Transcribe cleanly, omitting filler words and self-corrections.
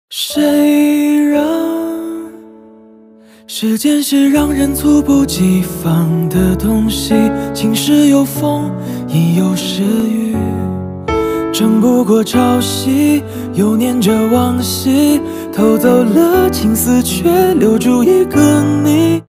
谁让时间是让人猝不及防的东西，晴时有风，亦有时雨，争不过朝夕，又念着往昔，偷走了青丝，却留住一个你。